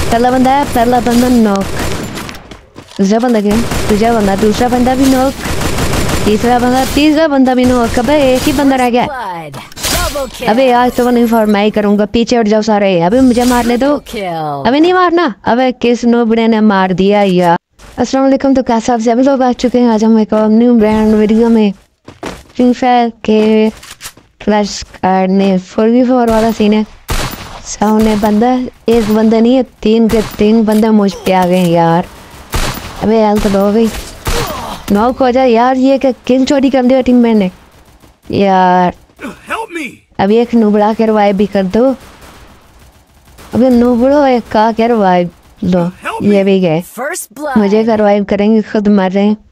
पहला बंदा है, पहला बंदा नॉक, दूसरा बंदा क्या, दूसरा बंदा, दूसरा बंदा भी नॉक, तीसरा बंदा भी नॉक। अबे एक ही बंदा रह गया। अबे आज तो नहीं फरमाई करूंगा, पीछे हट जाओ सारे। अबे मुझे मारने दो, अबे नहीं मारना। अबे किस नोबड़े ने मार दिया यार। अस्सलाम वालेकुम। तो कैसे आप सभी लोग आ चुके हैं। आज हम एक और न्यू ब्रांड वीडियो में फ्री फायर के फ्लैश करने 4v4 वाला सीन है। सामने बंदा, एक बंदा नहीं है, तीन के तीन बंदे मुझ पे आ गए यार। अबे यार तो लो भाई, नॉक हो जाए यार। ये क्या किल चोरी कर दिया टीम मैंने यार। अभी एक नुबड़ा के रिवाइव भी कर दो। अबे नुबड़ो एक का क्या रिवाइव लो, ये भी गए। मुझे का रिवाइव करेंगे, खुद मर रहे हैं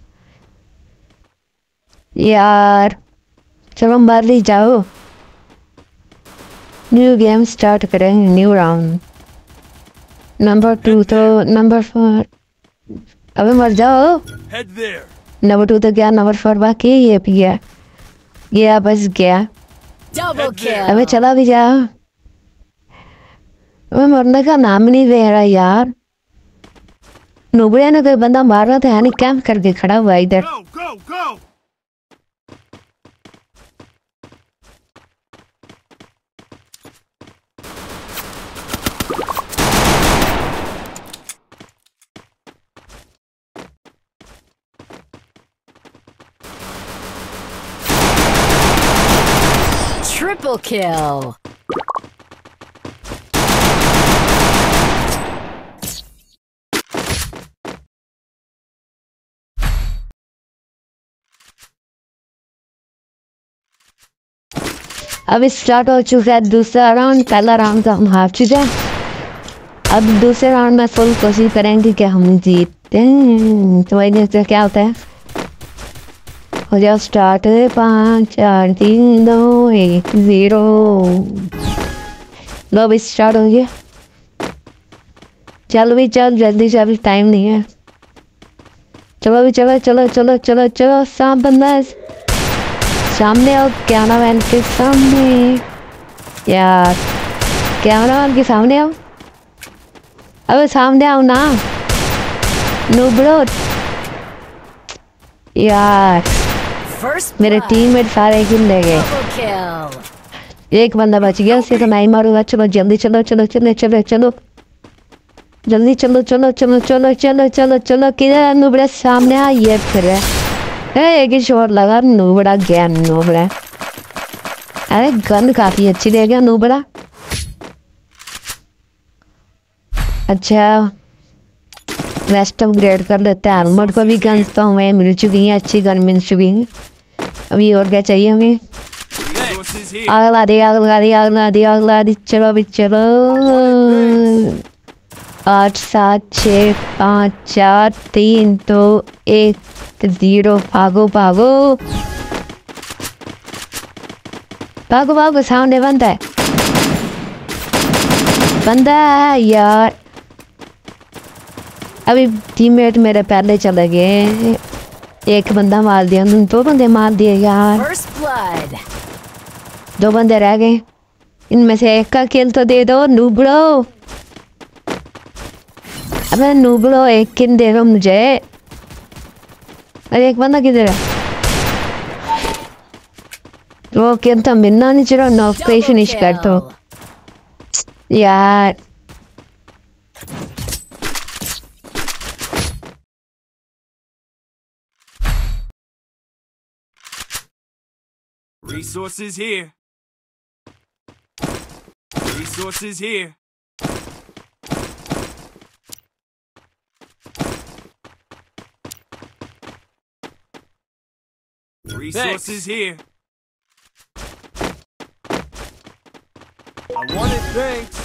यार। चलो मर ही जाओ। न्यू गेम स्टार्ट करेंगे, न्यू राउंड नंबर 2 तो नंबर 4। अबे मर जाओ। नंबर 2 तो गया, नंबर 4 बाकी। ये भी गया बस गया। अबे चला भी जा। अबे मरने का नाम नहीं दे रहा यार। नुबड़े ने कोई बंदा मार रहा था, यानी कैंप करके खड़ा हुआ इधर। Triple kill. अब स्टार्ट हो चुका है दूसरा राउंड। पहला राउंड तो हम हार चुके हैं। अब दूसरे राउंड में फुल कोशिश करेंगे कि हम जीतते हैं। तो वही क्या होता है। हो जाओ स्टार्ट। 5 4 3 2 1 0। लो भी स्टार्ट हो गया। चलो भी चल जल्दी से, अभी टाइम नहीं है। चलो भी चलो चलो चलो चलो चलो। सांप बंदा है सामने आओ। कैमरा मैन के सामने यार, कैमरा मैन के सामने आओ। अबे सामने आओ ना नूबड़ो यार। मेरे टीममेट सारे किल ले गए, एक बंदा बच गया, उसे तो मैं ही मारूंगा। चलो जल्दी चलो चलो चलो चलो चलो जल्दी चलो चलो चलो चलो चलो चलो चलो। किधर नूबड़ा सामने आ। ये फिर एक ही शॉट लगा, नूबड़ा गया। नूबड़ा अरे गन काफी अच्छी दे गया नूबड़ा। अच्छा वेस्ट अपग्रेड कर लेते हैं। हेलमेट को भी गन तो हमें मिल चुकी है, अच्छी गन मिल चुकी है। अभी और क्या चाहिए हमें। अगला दी अगला दी अगला दी अगला दी। चलो अभी चलो। 8 7 6 5 4 3 2 1 0। भागो भागो भागो भागो। सामने बंदा है, बंदा है यार। अभी टीममेट मेरे पहले चले गए। एक बंदा मार दिया, 2 बंदे मार दिए यार। 2 बंदे रह गए, इनमें से एक का किल तो दे दो नूबड़ो। अबे नूबड़ो एक किल दे दो मुझे। अरे एक बंदा किधर है। वो किल तो मिलना नहीं चाहिए। नॉक पे फिनिश कर दो यार। Resources here. Resources here. Resources here. I want it, thanks.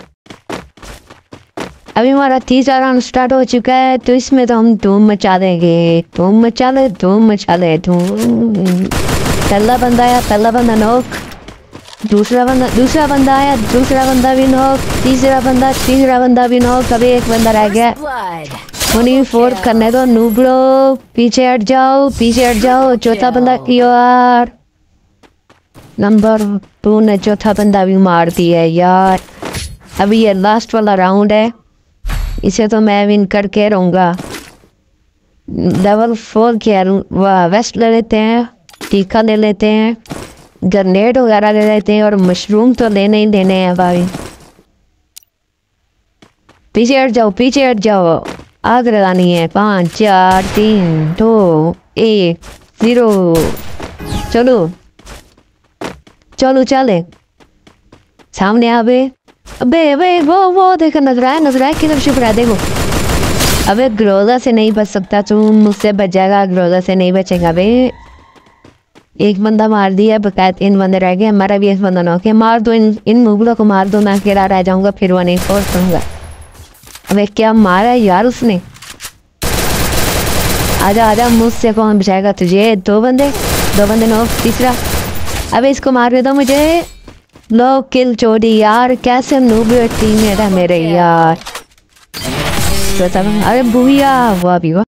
अभी हमारा तीसरा राउंड स्टार्ट हो चुका है, तो इसमें तो हम धूम मचा देंगे। धूम मचा ले धूम मचा ले धूम। पहला बंदा आया, पहला बंदा नॉक। दूसरा बंदा आया, दूसरा बंदा भी नॉक। तीसरा बंदा भी नॉक। अभी एक बंदा रह गया। 24 करने दो नूबड़ो। पीछे हट जाओ पीछे हट जाओ। चौथा बंदा क्यों यार। नंबर 2 ने चौथा बंदा भी मार दिया यार। अभी ये लास्ट वाला राउंड है। इसे तो मैं विन करके रहूँगा। लेवल 4 के वेस्ट ले लेते हैं, टीका ले लेते हैं, ग्रेनेड वगैरह ले लेते हैं और मशरूम तो लेने ही लेने हैं भाई। पीछे हट जाओ, पीछे हट जाओ, आग लगानी है। 5 4 3 2 1 0। चलो चलो चले सामने। अबे अबे अबे वो देखो, नजर आया किधर छुप रहा है, देखो। अबे ग्रोजा से नहीं बच सकता तू, मुझसे बच जाएगा, ग्रोजा से नहीं बचेगा। अबे एक बंदा मार दिया, बकाया 3 बंदे रह गए। हमारा भी एक बंदा ना के मार दो, इन मुगलों को मार दो, मैं अकेला रह जाऊंगा, फिर 1-4 करूंगा। अबे क्या मारा है यार उसने। आजा आजा, मुझसे कौन बचाएगा तुझे। 2 बंदे नो, तीसरा। अबे इसको मार दो मुझे। लो किल चोरी यार, कैसे नूब टीम है मेरे यार। अरे भूया हुआ भी हुआ।